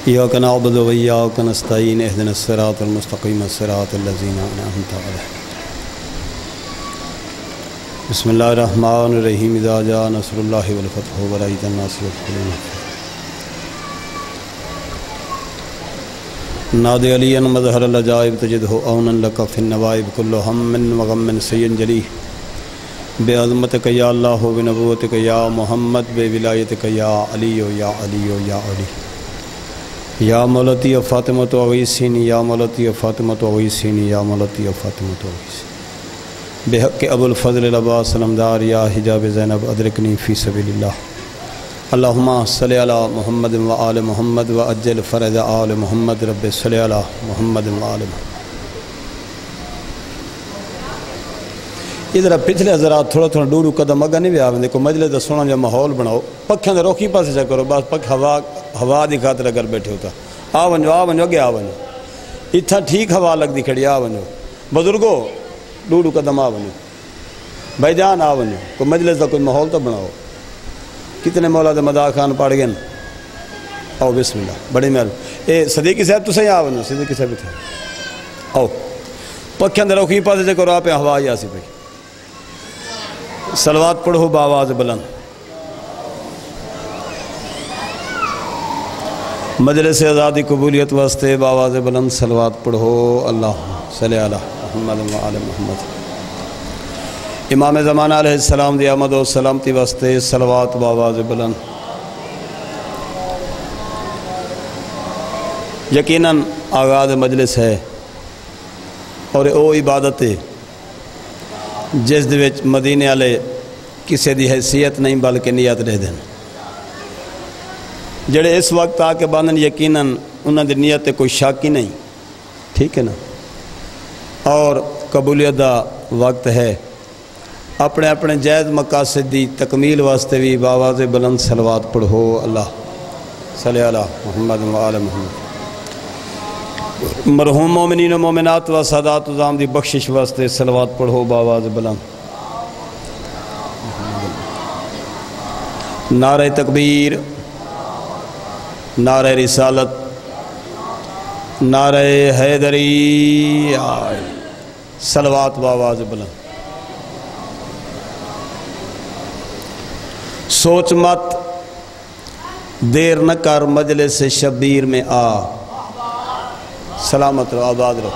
إياك نعبد وإياك نستعين اهدنا الصراط المستقيم صراط الذين أنعمت عليهم بسم الله الرحمن الرحيم إذا جاء نصر الله والفتح ورأيت الناس يدخلون نادي عليا مظهر العجائب تجده عونا لك في النوائب كل هم وغم سينجلي بعظمتك يا الله بنبوتك يا محمد بولایتك يا علي يا علي يا علي یا مولتی فاطمۃ اغیثینی یا مولتی فاطمۃ اغیثینی یا مولتی فاطمۃ اغیثینی بحق ابو الفضل العباس علمدار یا حجاب زینب ادرکنی فی سبیل اللہ اللہم صلی علی محمد و آل محمد و اجل فرج آل محمد رب صلی علی محمد و آل محمد. ادھر پچھلے حضرات تھوڑا تھوڑا ڈوڑو قدم اگا نہیں بھی آویں دیکھو مجلس دا سونا جو ماحول بناؤ پکھیں دے روکی پاسے چا کرو بس پک ہوا دی خاطر اگر بیٹھے ہوتا آونجو اگے آونجو اتھا ٹھیک ہوا لگ دی کھڑی آونجو بزرگو ڈوڑو قدم آونجو بھائی جان آونجو کوئی مجلس دا کوئی ماحول تو بناؤ کتنے مولا دے مداح خان پڑھ گئے آؤ بسم اللہ بڑی محل اے صدیقی صاحب تو صحیح آونجو صدیقی صاحب تھے آؤ پکھیں دے روکی پاسے چا کرو آپ ہوا ہی آسی بھائی صلوات پڑھو باواز بلند مجلس آزادی قبولیت واسطے باواز بلند صلوات پڑھو اللہ صلی علی محمد و آل محمد. امام زمانہ علیہ السلام دی آمد و سلامتی واسطے صلوات باواز بلند. یقیناً آغاز مجلس ہے اور او عبادت ہے جس دے وچ مدینے والے کسی دی حیثیت نہیں بلکہ نیت دے دین جڑے اس وقت آ کے باندھن یقیناً انہاں دی نیت کوئی شک ہی نہیں ٹھیک ہے نا اور قبولیت دا وقت ہے اپنے اپنے جائز مقاصد دی تکمیل واسطے بھی باواز بلند صلوات پڑھو اللہ صلی علی محمد و آل محمد. مرحوم مومنین و مومنات و سادات عظام دی بخشش واسطے صلوات پڑھو باواز بلند. نعرہ تکبیر نعرہ رسالت نعرہ حیدری صلوات باواز بلند. سوچ مت دیر نہ کر مجلس شبیر میں آ سلامت رہو آباد رہو.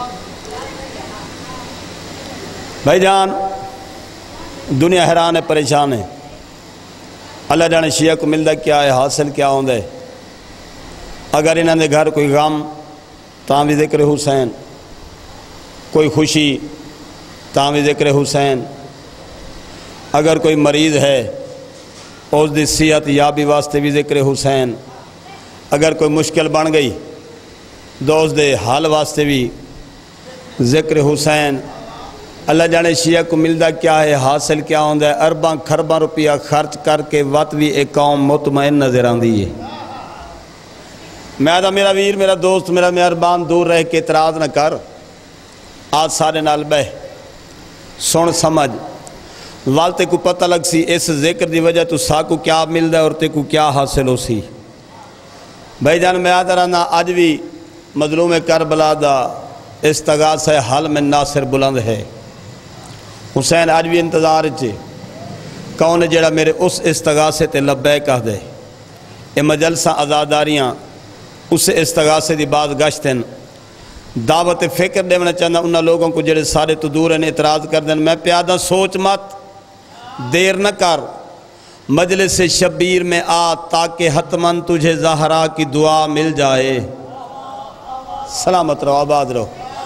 بھائی جان دنیا حیران ہے پریشان ہے اللہ جانے شیعہ کو ملتا کیا ہے حاصل کیا ہوندہ ہے. اگر انہوں نے گھر کوئی غم تاں بھی ذکر حسین کوئی خوشی تاں بھی ذکر حسین اگر کوئی مریض ہے اس دی صحت یابی واسطے بھی ذکر حسین اگر کوئی مشکل بن گئی دوست دے حال واسطے بھی ذکر حسین اللہ جانے شیعہ کو ملتا کیا ہے حاصل کیا ہوندہ ہے. ارباں کھرباں روپیہ خرچ کر کے وقت بھی ایک قوم مطمئن نظر آندی ہے. میں آدھا میرا ویر میرا دوست میرا مہربان دور رہ کے اعتراض نہ کر آج سارے نال بہ سن سمجھ والتے کو پتہ لگ سی اس ذکر دی وجہ تو سا کو کیا ملتا ہے اور تے کو کیا حاصل ہو سی. بھائی جان میں آدھا رہنا آج بھی مظلوم کربلا دا استغاثہ حل میں ناصر بلند ہے. حسین آج بھی انتظار چے کون جڑا میرے اس استغاثے تے لبیک کہہ دے. اے مجلسہ آزاداریاں اس استغاثے دی بعد گشتن دعوت فکر دیونا چاہنا انہا لوگوں کو جڑے سارے تو دور ہیں اعتراض کر دیں. میں پیادہ سوچ مت دیر نہ کر مجلس شبیر میں آ تاکہ حتماً تجھے زہرا کی دعا مل جائے. سلامت رہو آباد رہو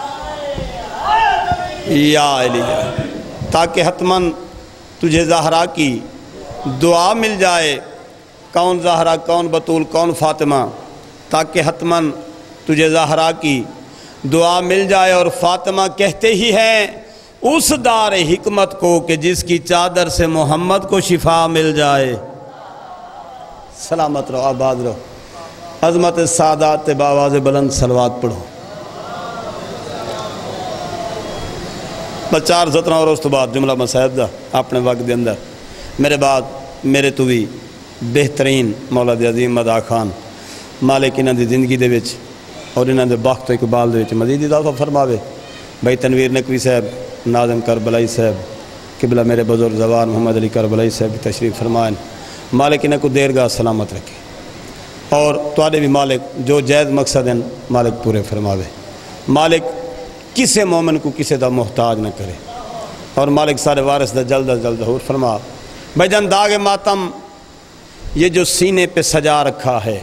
یا علی تاکہ حتماً تجھے زہرا کی دعا مل جائے. کون زہرا کون بطول کون فاطمہ تاکہ حتماً تجھے زہرا کی دعا مل جائے. اور فاطمہ کہتے ہی ہیں اس دار حکمت کو کہ جس کی چادر سے محمد کو شفا مل جائے. سلامت رہو آباد رہو عظمت سادات باواز بلند صلوات پڑھو. چار سترہ اور اس تو بعد جملہ مسائب دا اپنے وقت دے اندر میرے بعد میرے تو بھی بہترین مولا دی عظیم مداح خان مالک انہاں دی زندگی دے وچ اور انہاں دے بخت و اقبال دے وچ مزید اضافہ فرماوے۔ بھائی تنویر نقوی صاحب، ناظم کربلائی صاحب، قبلہ میرے بزرگ زوار محمد علی کربلائی صاحب کی تشریف فرمائیں۔ مالک انہاں کو دیرگاہ سلامت رکھے اور تواڈے بھی مالک جو جائز مقصد ہیں مالک پورے فرماوے۔ مالک کسے مومن کو کسے دا محتاج نہ کرے اور مالک سارے وارث دا جلد از جلد ظہور فرما۔ بھائی جان داغ ماتم یہ جو سینے پہ سجا رکھا ہے،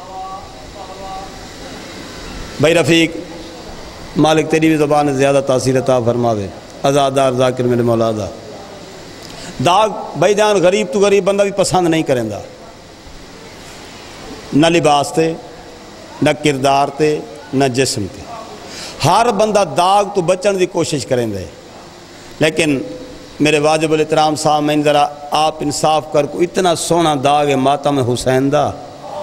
بھائی رفیق مالک تیری بھی زبان زیادہ تاثیر عطا فرماوے۔ ازادار ذاکر میرے مولا دا داغ بھائی جان غریب تو غریب بندہ بھی پسند نہیں کریں دا، نہ لباس تے نہ کردار تے نہ جسم تے، ہر بندہ داغ تو بچن دی کوشش کریں دے، لیکن میرے واجب الاحترام صاحب میں ذرا آپ انصاف کر کو اتنا سونا داغ ہے ماتم حسین دا،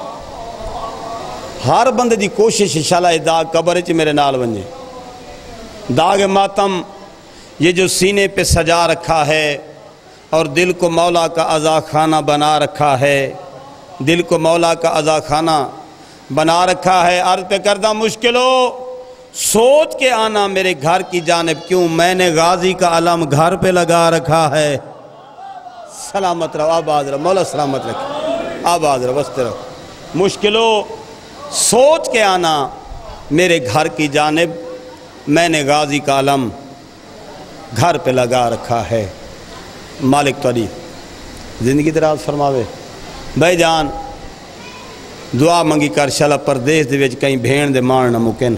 ہر بندے دی کوشش انشاءاللہ یہ داغ قبر چ میرے نال ونجے۔ داغ ماتم یہ جو سینے پہ سجا رکھا ہے اور دل کو مولا کا عزا خانہ بنا رکھا ہے، دل کو مولا کا عزا خانہ بنا رکھا ہے۔ عرض پہ کردہ مشکلو سوچ کے آنا میرے گھر کی جانب، کیوں میں نے غازی کا علم گھر پہ لگا رکھا ہے۔ سلامت رہو، آباد رہو، مولا سلامت رکھے، آباد رہو، بستے رہو۔ مشکلو سوچ کے آنا میرے گھر کی جانب، میں نے غازی کا علم گھر پہ لگا رکھا ہے۔ مالک تواڈی زندگی دراز فرماوے۔ بھائی جان دعا منگی کر شالا پردیس دے وچ کہیں بھین دے مان نہ مکن،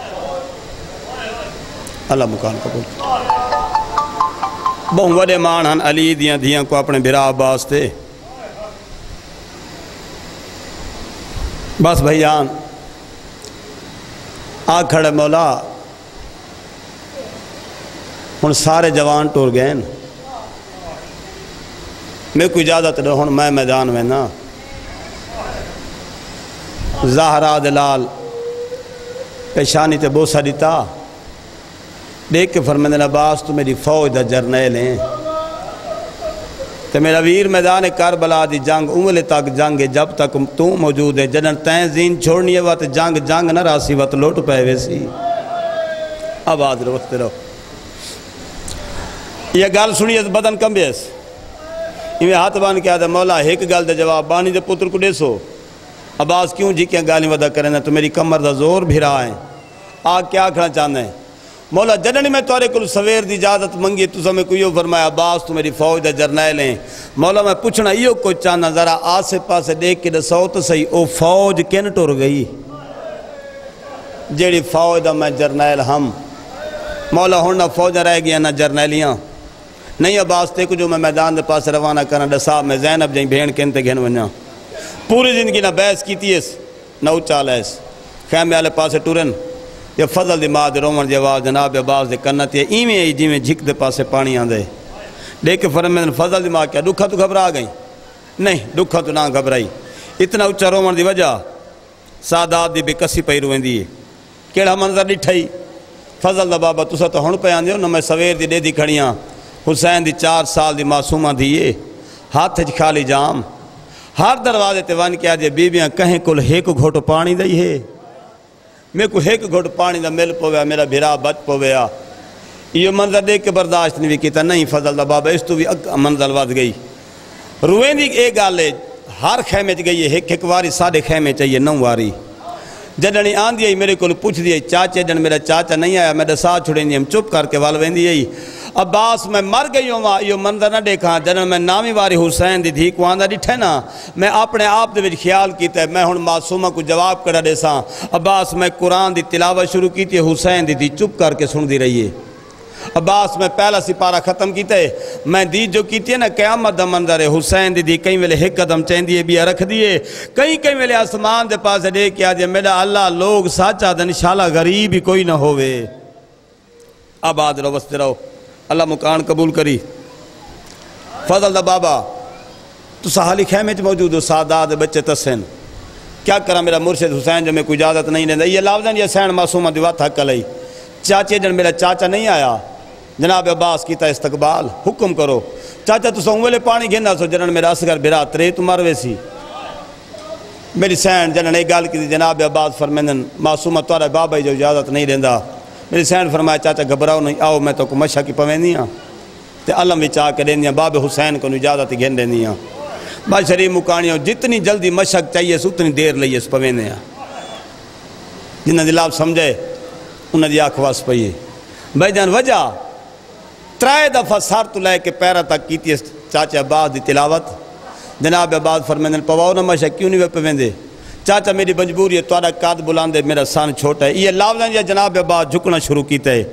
اللہ مکان قبول۔ بہت وڈے مان ہن علی دیاں دھیاں کو اپنے بھرا عباس تے، بس بھائی جان آ کھڑے مولا ہن سارے جوان ٹور گئے، میں کو اجازت دو ہن میں میدان میں نا زہرا دلال پیشانی تے بوسا دیتا دیکھ کے فرمیندن عباس تو میری فوج دا جرنیل ہیں تے میرا ویر میدان کربلا دی جنگ انگلے تک جنگ ہے جب تک تو موجود ہے، جنن تین زین چھوڑنی ہے وقت جنگ نہ راسی وقت لوٹ پہ ویسی۔ آباد رہو، وقت رہو۔ یہ گل سنی ہے بدن کم بیس میں ہاتھ بان کیا تھا مولا ایک گل دے جواب بانی دے پتر کو دیسو عباس کیوں جی کیا گالی ودا کریں تو میری کمر دا زور بھیرا ہے آگ کیا کھنا چاہنا ہے مولا جننی میں توارے کل سویر دی اجازت منگی تو سمیں کوئی فرمایا عباس تو میری فوج دا جرنیل ہیں مولا میں پوچھنا یہ کوئی چاہنا ذرا آسے پاسے دیکھ کے دسو تو صحیح او فوج کن ٹور گئی جیڑی فوج دا میں جرنیل ہم مولا ہون نہ فوج رہ گیا نہ جرنیلیاں نہیں عباس تے کو جو میں میدان دے پاس روانہ کرنا ڈسا میں زینب جائیں بھین کہنتے گھن ونیا پوری زندگی نہ بحث کیتی اس نہ اچال ہے اس خیمے والے پاسے ٹورن یا فضل دی ماں دے رومن دی آواز جناب عباس دے کنتی ہے ایویں آئی جی میں جھک دے پاسے پانی آندے دیکھ کے فرمائے فضل دی ماں کیا دکھا تو گھبرا گئی نہیں دکھا تو نہ گھبرائی اتنا اچھا رومن دی وجہ سادات دی بے کسی پئی روئیں دی کیڑا منظر ڈٹھائی فضل دا بابا تسا تو ہن پہ آندے ہو نہ میں سویر دی دے دی کھڑیاں حسین دی 4 سال دی معصومہ دیئے ہاتھ خالی جام ہر دروازے تے ون کیا جے بیبیاں کہیں کل ایک گھوٹ پانی دئی ہے میں کو ایک گھوٹ پانی دا مل پویا میرا بھرا بچ پویا یہ منظر دیکھ کے برداشت نہیں بھی کیتا نہیں فضل دا بابا اس تو بھی منظر ود گئی روئیں دی ایک گالے ہر خیمے چ گئی ہے ایک واری ساڑھے خیمے چاہیے 9 واری جڈنی آن دی میرے کو پوچھ دی چاچے جن میرا چاچا نہیں آیا میں دسا چھڑیں دی ہم چپ کر کے والویں دی عباس میں مر گئی ہوں یہ منظر نہ دیکھا جنن میں نامی واری حسین دی دھی کو آندہ ڈٹھے نا میں اپنے آپ دے وچ خیال کیتا ہے میں ہن معصومہ کو جواب کڑا دے ساں عباس میں قرآن دی تلاوت شروع کیتی ہے حسین دی دھی چپ کر کے سن دی رہی ہے عباس میں پہلا سپارہ ختم کیتا ہے میں دی جو کیتی ہے نا قیامت دا منظر ہے حسین دی کئی ویلے ایک قدم چین دیئے بھی رکھ دیئے کئی ویلے آسمان دے پاس دے کیا جے میرا اللہ لوگ ساچا دن انشاءاللہ غریب ہی کوئی نہ ہوئے آباد رہو بستے رہو اللہ مکان قبول کری فضل دا بابا تو سہالی خیمے چ موجود ہو سادات بچے تسین کیا کرا میرا مرشد حسین جو میں کوئی اجازت نہیں لیندہ یہ لفظ یہ سین معصومہ دیوات حق لئی چاچے جن میرا چاچا نہیں آیا جناب عباس کیتا استقبال حکم کرو چاچا تو سنگولے پانی گھننا سو جنن میرا اصغر بھرا ترے تو مروے سی میری سین جنہوں نے گال کی جناب عباس فرمیندن معصومہ توارا بابا جو اجازت نہیں رہندا میری سین فرمایا چاچا گھبراؤ نہیں آؤ میں تو کو مشہ کی پویندی ہاں تے علم بھی چاہ کے دیں دیاں باب حسین کو اجازت گھن دیں دیاں با شریف مکانیوں جتنی جلدی مشق چاہیے اتنی دیر لئیے اس پویندے ہیں جنہاں دلاب سمجھے انہاں دی آنکھ پئیے بھائی جان وجہ 3 دفعہ سار تو لے کے پیرہ تک کیتی چاچا عباس دی تلاوت جناب عباس فرمیندن پواؤ نہ مشق کیوں نہیں پویندے چاچا میری مجبوری ہے توڑا قاد بلاندے میرا سان چھوٹا ہے یہ لفظاں یا جناب عباس جھکنا شروع کیتا ہے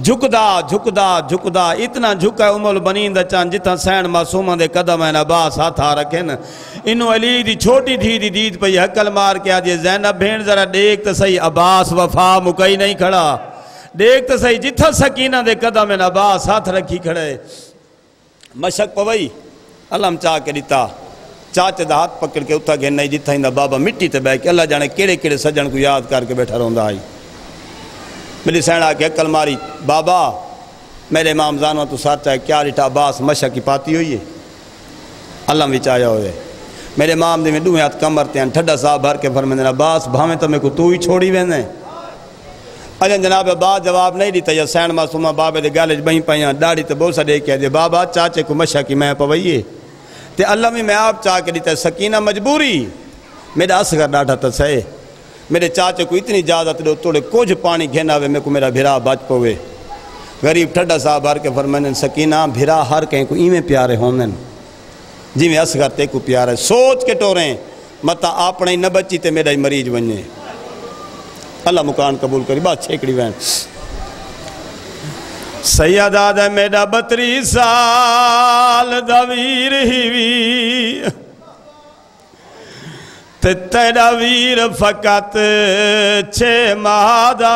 جھکدا اتنا جھکا ہے امول بنین دا چاند جتنا سین معصومہ دے قدم ہیں عباس ہاتھا رکھیں انہوں علی دی چھوٹی تھی دی دید پہ یہ حکل مار کے آجئے زینب بھین ذرا دیکھ تا صحیح عباس وفا مکئی نہیں کھڑا دیکھ تا صحیح جتنا سکینہ دے قدم ہیں عباس ہاتھ رکھی کھڑے مشک پوئی علم چاہ کے دیتا چاچے دا ہاتھ پکڑ کے اتھا گھن نہیں جتھا ہندہ بابا مٹی تے بے کے اللہ جانے کیڑے کیڑے سجن کو یاد کر کے بیٹھا روندہ آئی میری سینڈ آکے عقل ماری بابا میرے امام زانوہ تو ساتھ چاہے کیا ریٹا عباس مشہ کی پاتی ہوئی ہے اللہ بھی چاہیا ہوئے میرے امام دے میں دوہیں ہاتھ کمرتے ہیں ٹھڈا صاحب بھر کے فرمیندن عباس بھامیں تو میں کو تو ہی چھوڑی ویندیں اجن جناب عباس جواب نہیں دیتا یا سینڈ معصومہ بابے دے گالج بہیں پہیاں داڑی تے بہت سا دے کہہ دے بابا چاچے کو مشہ کی میں پوئیے تے اللہ میں آپ چاہ کے دیتا ہے سکینہ مجبوری میرا اصغر ڈاٹا تا سہے میرے چاچے کو اتنی اجازت دو توڑے کچھ پانی گھینا ہوئے میں کو میرا بھرا بچ پوے غریب ٹھڈا صاحب ہر کے فرمائن سکینہ بھرا ہر کہیں کو ایمیں پیارے ہوندن جی میں اصغر تے کو پیارے سوچ کے ٹوریں مطا آپ نہیں نہ بچی تے میرا ہی مریض بنجے اللہ مکان قبول کری بات چھیکڑی وین سیدہ دے میرا 32 سال دویر ہی وی تے تیرا ویر فقط 6 ماہ دا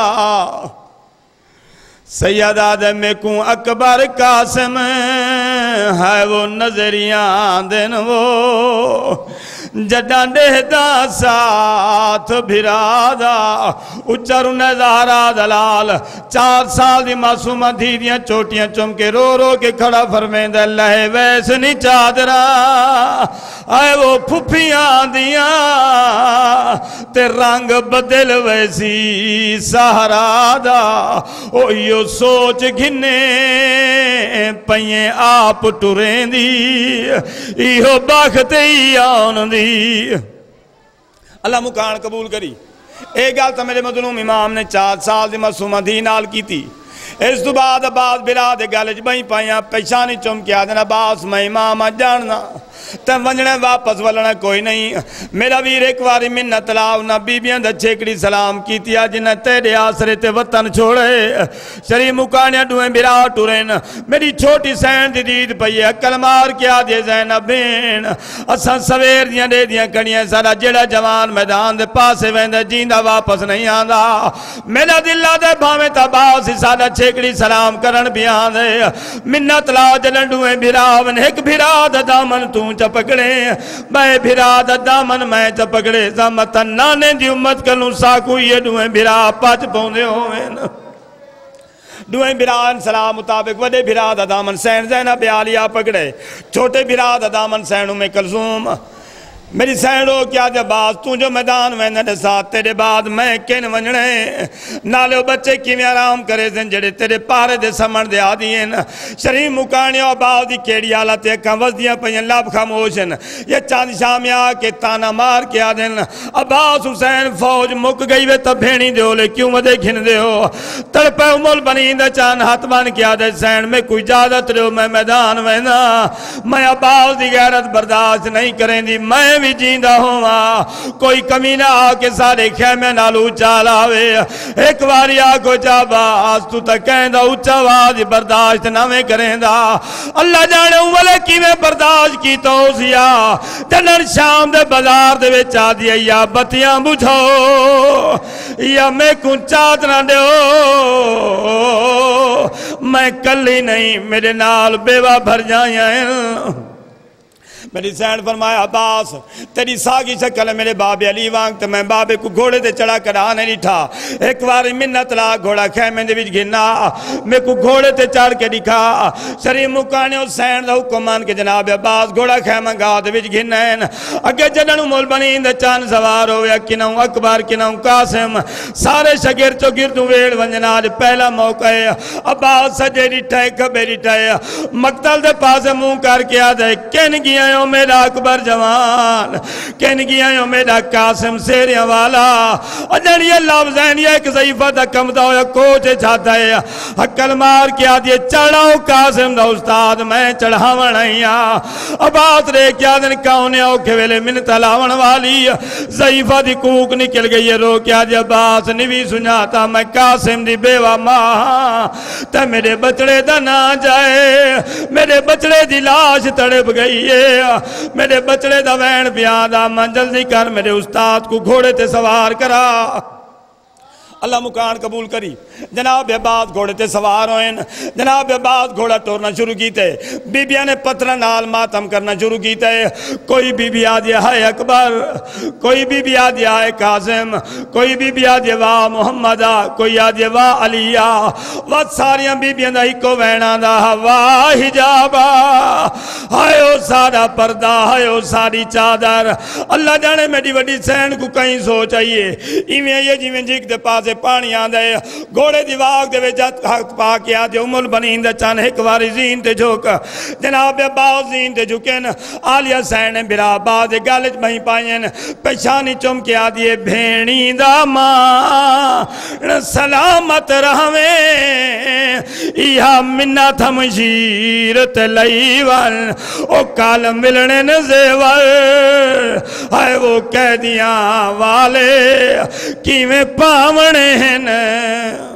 سیدہ دے میں کوں اکبر قاسم ہے وہ نظریاں دن وہ جڈاں دے دا ساتھ بھرادا اچھر نظارہ دلال 4 سال دی معصومہ تھی دیاں چوٹیاں چمکے رو رو کے کھڑا فرمین دے لہے ویسے نہیں چادرہ آئے وہ پھپیاں دیاں تے رنگ بدل ویسی سہرا دا اوہیو سوچ گھنے پئیں آپ ٹرین دی ایہو باخت ہی آن دی اللہ مکان قبول کری ایک گال تا میرے مظلوم امام نے 4 سال دی معصومہ دی نال کی تھی اس تو بعد عباس بلا دے گالج بہیں پائیاں پیشانی چمکی آدھن عباس میں امام جاننا تم ونجنے واپس ولنا کوئی نہیں میرا ویر ایک واری منت لاؤ نہ بی بیاں دا چھیکڑی سلام کی تیا جنہ تیرے آسرے تے وطن چھوڑے شریف مکانیاں دوئیں برا ٹورین میری چھوٹی سین دی دید پئی عقل مار کیا دے زینب بین اساں سویر دیاں دے دیاں کڑیاں سارا جڑا جوان میدان دے پاسے ویندے جیندہ واپس نہیں آندا میرا دلہ دے بھامے تا باسی سارا چھیکڑی سلام کرن بھی آندے منت لاؤ جلن دوئیں برا ون ایک برا دا دامن توں چپکڑے میں بھرا دا دامن میں چپکڑے زمتن نانے دی امت کنو ساکو یہ دوئیں بھرا پاچ پوندے ہوئے دوئیں بھرا سلام مطابق وڈے بھرا دا دامن سین زینب عالیہ پکڑے چھوٹے بھرا دا دامن سینوں میں کلزوم میری سینڈو کیا جباز تو جو میدان ویندے دے ساتھ تیرے بعد میں کن ونجنے نالے بچے کی میں آرام کرے زن جڑے تیرے پارے دے سمن دے آدھین شریف مکانی و باز دی کیڑی حالت ایک وزدیاں پہین لاب خاموشن یہ چاند شامی آکے تانا مار کے آدھین عباس حسین فوج مک گئی وے تب بھینی دے ہو لے کیوں مدے گھن دے ہو تڑپے امول بنین دے چاند ہاتھ بان کیا دے سین میں کوئی جادت رہو میں میدان ویندہ میں عباس دی غیرت برداشت نہیں کریں دی میں بھی جیندہ ہوا کوئی کمینہ آکے سارے خیمے نالو چالاوے ایک واری آکو جاباز تو تا کہندہ اچھا وازی برداشت نامے کرندہ اللہ جانے اوالے کی میں برداشت کی توسیا جنر شام دے بازار دے ویچا دیا یا بطیاں بجھو یا میں کن چادرہ دے میں کلی نہیں میرے نال بیوہ بھر جائیں میری سین فرمایا عباس تیری ساگی شکل میرے بابے علی وانگ تو میں بابے کو گھوڑے تے چڑھا کر آنے لٹھا ایک بار منت لا گھوڑا خیمے دے وچ گھنا میں کو گھوڑے تے چڑھ کے دکھا شریف مکانے حسین دا حکمان کے جناب عباس گھوڑا خیمہ گاہ دے وچ گھنین اگے جننو مول بنین دے چاند سوار ہویا کنوں اکبر کنوں قاسم سارے شگر چو گردوں ویڑ ونجنا جو پہلا موقع ہے عباس سجے ڈٹھائے کبے ڈٹھائے مقتل دے پاس منہ کر کے آدھے کہن گیا یوں میرا اکبر جوان کہن گیا یوں میرا قاسم سیریاں والا اجن یہ لفظین یہ ایک ضعیفہ دا کمدہ ہویا کوچے چاہتا ہے حقل مار کے آدھے چڑھاؤ قاسم دا استاد میں چڑھاون آئیا عباس رے کیا دن کاؤنے اوکھے ویلے من تلاون والی ضعیفہ دی کوک نکل گئی رو کیا دے عباس نوی سناتا میں قاسم دی بیوہ ماں تا میرے بچڑے دا نہ جائے میرے بچڑے دی لاش تڑپ گئی ہے میرے بچڑے دا وین پیادا من جلدی کر میرے استاد کو گھوڑے تے سوار کرا اللہ مکان قبول کری جناب عباس گھوڑے تے سوار ہوئیں جناب عباس گھوڑا ٹورنا شروع کیتے بی بیاں نے پترہ نال ماتم کرنا شروع کیتے کوئی بی بی آدھی ہے اکبر کوئی بی بی آدھی ہے قاسم کوئی بی بی آدھی واہ محمدہ کوئی آدھی واہ علیہ وقت ساریاں بی بیاں دا ہی کو وینا دا واہ حجابہ ہائے او سارا پردہ ہائے او ساری چادر اللہ جانے میری وڈی سین کو کہیں سوچ آئیے ایویں یہ جیویں جیک دے پاس پانی آدھے گھوڑے دی واق دے ویجت حق پاکی آدھے امول بنین دے چاند ایک واری زین تے جھوک جناب عباس زین تے جھوکن آلیہ سین برا باز گالج بہی پائیں پیشانی چم کے آدھے بھینی دا ماں سلامت رہویں یا منہ تھم شیرت لیوان او کال ملنے نزیور آئے وہ قیدیاں والے کیویں پاونے ہیں